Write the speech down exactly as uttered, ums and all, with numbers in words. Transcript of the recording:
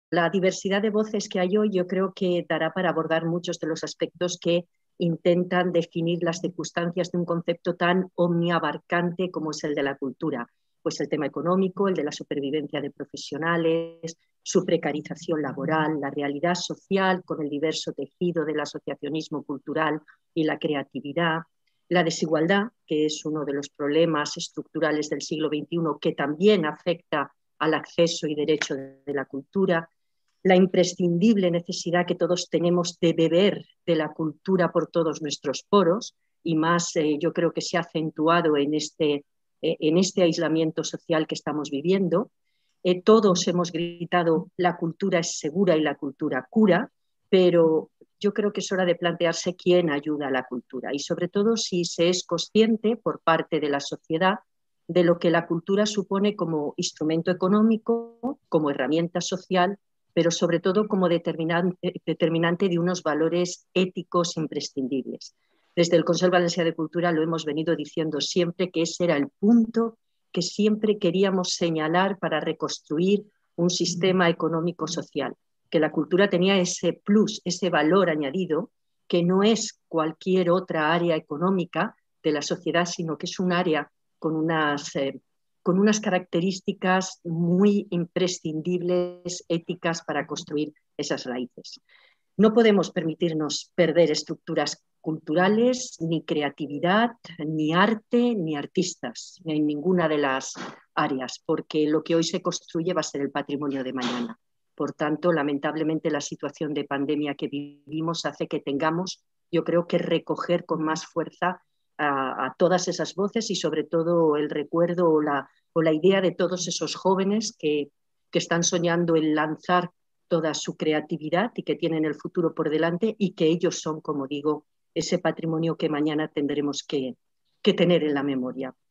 la diversidad de voces que hay hoy yo creo que dará para abordar muchos de los aspectos que intentan definir las circunstancias de un concepto tan omniabarcante como es el de la cultura. Pues el tema económico, el de la supervivencia de profesionales, su precarización laboral, la realidad social con el diverso tejido del asociacionismo cultural y la creatividad, la desigualdad, que es uno de los problemas estructurales del siglo veintiuno que también afecta al acceso y derecho de la cultura, la imprescindible necesidad que todos tenemos de beber de la cultura por todos nuestros poros, y más eh, yo creo que se ha acentuado en este, eh, en este aislamiento social que estamos viviendo. Eh, todos hemos gritado la cultura es segura y la cultura cura, pero yo creo que es hora de plantearse quién ayuda a la cultura y sobre todo si se es consciente por parte de la sociedad de lo que la cultura supone como instrumento económico, como herramienta social, pero sobre todo como determinante, determinante de unos valores éticos imprescindibles. Desde el Consell Valencià de Cultura lo hemos venido diciendo siempre que ese era el punto que siempre queríamos señalar para reconstruir un sistema económico-social, que la cultura tenía ese plus, ese valor añadido, que no es cualquier otra área económica de la sociedad, sino que es un área con unas... Eh, con unas características muy imprescindibles, éticas, para construir esas raíces. No podemos permitirnos perder estructuras culturales, ni creatividad, ni arte, ni artistas, ni en ninguna de las áreas, porque lo que hoy se construye va a ser el patrimonio de mañana. Por tanto, lamentablemente, la situación de pandemia que vivimos hace que tengamos, yo creo, que recoger con más fuerza a, a todas esas voces y sobre todo el recuerdo o la, o la idea de todos esos jóvenes que, que están soñando en lanzar toda su creatividad y que tienen el futuro por delante y que ellos son, como digo, ese patrimonio que mañana tendremos que, que tener en la memoria.